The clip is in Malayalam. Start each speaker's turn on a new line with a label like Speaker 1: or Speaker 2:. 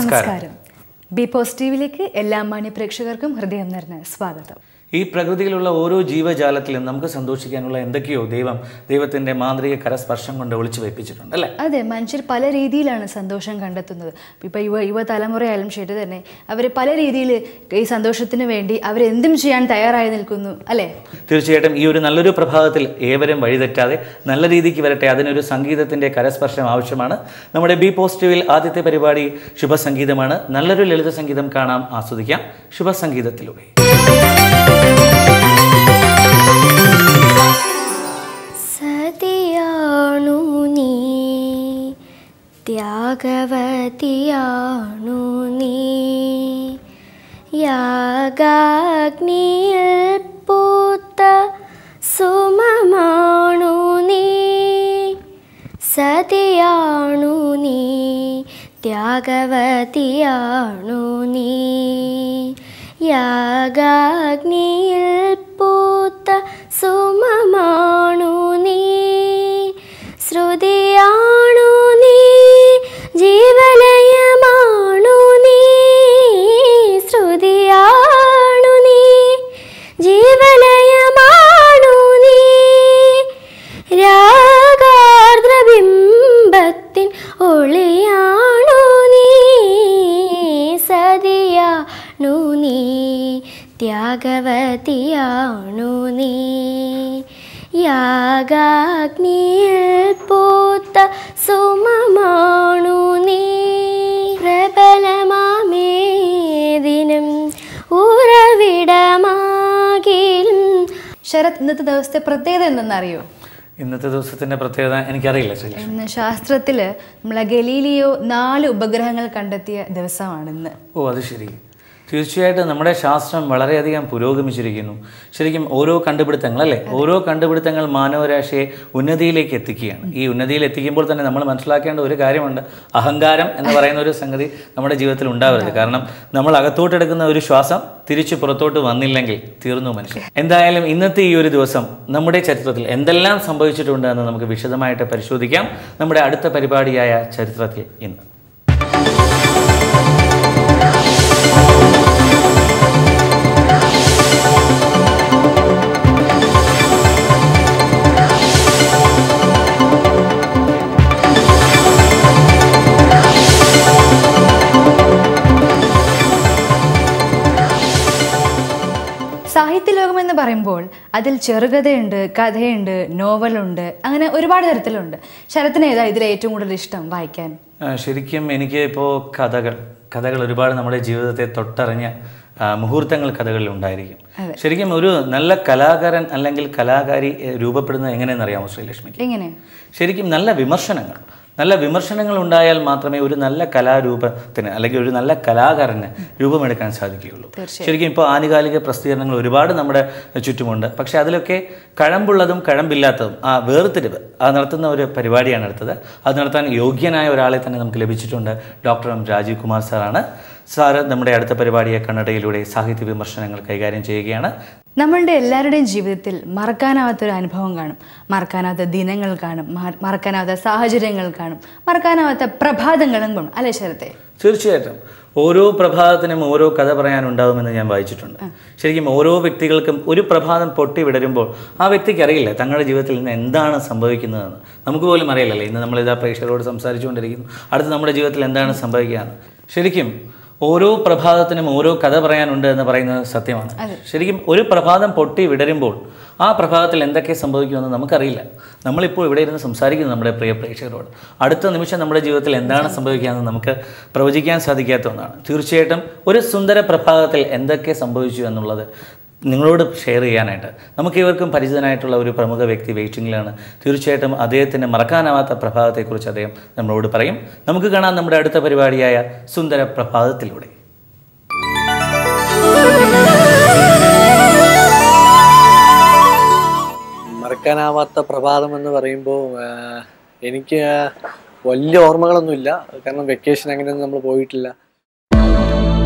Speaker 1: നമസ്കാരം. ബി പോസിറ്റീവിലേക്ക് എല്ലാ മാന്യ പ്രേക്ഷകർക്കും ഹൃദയം നിറഞ്ഞ സ്വാഗതം.
Speaker 2: ഈ പ്രകൃതിയിലുള്ള ഓരോ ജീവജാലത്തിലും നമുക്ക് സന്തോഷിക്കാനുള്ള എന്തൊക്കെയോ ദൈവത്തിൻ്റെ മാന്ത്രിക കരസ്പർശം കൊണ്ട് ഒളിച്ചു വെപ്പിച്ചിട്ടുണ്ട് അല്ലേ?
Speaker 1: അതെ, മനുഷ്യർ പല രീതിയിലാണ് സന്തോഷം കണ്ടെത്തുന്നത്. ഇപ്പോൾ യുവതലമുറയായാലും ശരി തന്നെ, അവർ പല രീതിയിൽ ഈ സന്തോഷത്തിന് വേണ്ടി അവരെന്തും ചെയ്യാൻ തയ്യാറായി നിൽക്കുന്നു അല്ലേ?
Speaker 2: തീർച്ചയായിട്ടും ഈ ഒരു നല്ലൊരു പ്രഭാതത്തിൽ ഏവരും വഴിതെറ്റാതെ നല്ല രീതിക്ക് വരട്ടെ. അതിനൊരു സംഗീതത്തിൻ്റെ കരസ്പർശം ആവശ്യമാണ്. നമ്മുടെ ബി പോസിറ്റീവിൽ ആദ്യത്തെ പരിപാടി ശുഭസംഗീതമാണ്. നല്ലൊരു ലളിത സംഗീതം കാണാം, ആസ്വദിക്കാം ശുഭസംഗീതത്തിലൂടെ.
Speaker 3: സതിയാണു നീ, ത്യാഗവതിയാണു നീ, യാഗാഗ്നിയിൽ പൂത്ത സുമമാണു നീ. സതിയാണു നീ, ത്യാഗവതിയാണു നീ, യാഗാഗ്നിയിൽ പൂത്ത സുമമാണു നീ. ശ്രുതിയാണു നീ, ജീവലയമാണു നീ. ശ്രുതിയാണു നീ, ജീവലയമാണു നീ. രാഗാർദ്രബിംബത്തിൻ ഒളിയാണു നീ. സതിയാണു നീ, ത്യാഗവതിയാണു നീ, യാഗാഗ്നിയിൽ പൂത്ത സുമമാണു നീ. പ്രബലമാമേദിനം ഉറവിടമാകിലും.
Speaker 1: ശരത്, ഇന്നത്തെ ദിവസത്തെ പ്രത്യേകത എന്തെന്നറിയോ?
Speaker 2: ഇന്നത്തെ ദിവസത്തിൻ്റെ പ്രത്യേകത എനിക്കറിയില്ല.
Speaker 1: ഇന്ന് ശാസ്ത്രത്തിൽ നമ്മളെ ഗലീലിയോ 4 ഉപഗ്രഹങ്ങൾ കണ്ടെത്തിയ ദിവസമാണ് ഇന്ന്.
Speaker 2: ഓ, അത് ശരി. തീർച്ചയായിട്ടും നമ്മുടെ ശാസ്ത്രം വളരെയധികം പുരോഗമിച്ചിരിക്കുന്നു. ശരിക്കും ഓരോ കണ്ടുപിടുത്തങ്ങൾ അല്ലേ, ഓരോ കണ്ടുപിടുത്തങ്ങൾ മാനവരാശിയെ ഉന്നതിയിലേക്ക് എത്തിക്കുകയാണ്. ഈ ഉന്നതിയിൽ എത്തിക്കുമ്പോൾ തന്നെ നമ്മൾ മനസ്സിലാക്കേണ്ട ഒരു കാര്യമുണ്ട്. അഹങ്കാരം എന്ന് പറയുന്ന ഒരു സംഗതി നമ്മുടെ ജീവിതത്തിൽ ഉണ്ടാവരുത്. കാരണം നമ്മൾ അകത്തോട്ടെടുക്കുന്ന ഒരു ശ്വാസം തിരിച്ച് പുറത്തോട്ട് വന്നില്ലെങ്കിൽ തീർന്നു മനുഷ്യൻ. എന്തായാലും ഇന്നത്തെ ഈ ഒരു ദിവസം നമ്മുടെ ചരിത്രത്തിൽ എന്തെല്ലാം സംഭവിച്ചിട്ടുണ്ട് എന്ന് നമുക്ക് വിശദമായിട്ട് പരിശോധിക്കാം നമ്മുടെ അടുത്ത പരിപാടിയായ ചരിത്രത്തിൽ ഇന്ന്.
Speaker 1: സാഹിത്യലോകമെന്ന് പറയുമ്പോൾ അതിൽ ചെറുകഥയുണ്ട്, കഥയുണ്ട്, നോവലുണ്ട്, അങ്ങനെ ഒരുപാട് തരത്തിലുണ്ട്. ശരത്തിന് ഏതാ ഇതിൽ ഏറ്റവും കൂടുതൽ ഇഷ്ടം വായിക്കാൻ?
Speaker 2: ശരിക്കും എനിക്ക് ഇപ്പോൾ കഥകൾ ഒരുപാട് നമ്മുടെ ജീവിതത്തെ തൊട്ടറിഞ്ഞ മുഹൂർത്തങ്ങൾ കഥകളിൽ ഉണ്ടായിരിക്കും. ശരിക്കും ഒരു നല്ല കലാകാരൻ അല്ലെങ്കിൽ കലാകാരി രൂപപ്പെടുന്നത് എങ്ങനെയെന്ന് അറിയാമോ ശ്രീലക്ഷ്മിക്ക്?
Speaker 1: എങ്ങനെ?
Speaker 2: ശരിക്കും നല്ല വിമർശനങ്ങൾ ഉണ്ടായാൽ മാത്രമേ ഒരു നല്ല കലാരൂപത്തിന് അല്ലെങ്കിൽ ഒരു നല്ല കലാകാരന് രൂപമെടുക്കാൻ സാധിക്കുകയുള്ളൂ. ശരിക്കും ഇപ്പോൾ ആനുകാലിക പ്രസിദ്ധീകരണങ്ങൾ ഒരുപാട് നമ്മുടെ ചുറ്റുമുണ്ട്. പക്ഷേ അതിലൊക്കെ കഴമ്പുള്ളതും കഴമ്പില്ലാത്തതും ആ വേർതിരിവ് നടത്തുന്ന ഒരു പരിപാടിയാണ് അടുത്തത്. അത് നടത്താൻ യോഗ്യനായ ഒരാളെ തന്നെ നമുക്ക് ലഭിച്ചിട്ടുണ്ട്. ഡോക്ടർ രാജീവ് കുമാർ സാറാണ്. സാറ് നമ്മുടെ അടുത്ത പരിപാടിയെ കന്നഡയിലൂടെ സാഹിത്യ വിമർശനങ്ങൾ കൈകാര്യം ചെയ്യുകയാണ്.
Speaker 1: നമ്മളുടെ എല്ലാവരുടെയും ജീവിതത്തിൽ മറക്കാനാവാത്തൊരു അനുഭവം കാണും, മറക്കാനാവാത്ത ദിനങ്ങൾ കാണും, മറക്കാനാവാത്ത സാഹചര്യങ്ങൾ കാണും, മറക്കാനാവാത്ത പ്രഭാതങ്ങളും കാണും അല്ലേ ശരത്തെ?
Speaker 2: തീർച്ചയായിട്ടും ഓരോ പ്രഭാതത്തിനും ഓരോ കഥ പറയാനുണ്ടാകുമെന്ന് ഞാൻ വായിച്ചിട്ടുണ്ട്. ശരിക്കും ഓരോ വ്യക്തികൾക്കും ഒരു പ്രഭാതം പൊട്ടി വിടരുമ്പോൾ ആ വ്യക്തിക്ക് അറിയില്ല തങ്ങളുടെ ജീവിതത്തിൽ ഇന്ന് എന്താണ് സംഭവിക്കുന്നതെന്ന്. നമുക്ക് പോലും അറിയില്ലല്ലേ. ഇന്ന് നമ്മളിതാ പ്രേക്ഷകരോട് സംസാരിച്ചുകൊണ്ടിരിക്കുന്നു, അടുത്ത് നമ്മുടെ ജീവിതത്തിൽ എന്താണ് സംഭവിക്കുകയെന്ന്. ശരിക്കും ഓരോ പ്രഭാതത്തിനും ഓരോ കഥ പറയാനുണ്ട് എന്ന് പറയുന്നത് സത്യമാണ്. ശരിക്കും ഒരു പ്രഭാതം പൊട്ടി വിടരുമ്പോൾ ആ പ്രഭാതത്തിൽ എന്തൊക്കെ സംഭവിക്കുമെന്ന് നമുക്കറിയില്ല. നമ്മളിപ്പോൾ ഇവിടെ ഇരുന്ന് സംസാരിക്കുന്നു നമ്മുടെ പ്രിയ പ്രേക്ഷകരോട്. അടുത്ത നിമിഷം നമ്മുടെ ജീവിതത്തിൽ എന്താണ് സംഭവിക്കുകയെന്ന് നമുക്ക് പ്രവചിക്കാൻ സാധിക്കാത്ത ഒന്നാണ്. തീർച്ചയായിട്ടും ഒരു സുന്ദര പ്രഭാതത്തിൽ എന്തൊക്കെ സംഭവിച്ചു എന്നുള്ളത് നിങ്ങളോട് ഷെയർ ചെയ്യാനായിട്ട് നമുക്ക് ഇവർക്കും പരിചിതനായിട്ടുള്ള ഒരു പ്രമുഖ വ്യക്തി വെയിറ്റിംഗിലാണ്. തീർച്ചയായിട്ടും അദ്ദേഹത്തിൻ്റെ മറക്കാനാവാത്ത പ്രഭാതത്തെക്കുറിച്ച് അദ്ദേഹം നമ്മളോട് പറയും. നമുക്ക് കാണാം നമ്മുടെ അടുത്ത പരിപാടിയായ സുന്ദര പ്രഭാതത്തിലൂടെ.
Speaker 4: മറക്കാനാവാത്ത പ്രഭാതം എന്ന് പറയുമ്പോൾ എനിക്ക് വലിയ ഓർമ്മകളൊന്നുമില്ല. കാരണം വെക്കേഷൻ അങ്ങനെയൊന്നും നമ്മൾ പോയിട്ടില്ല.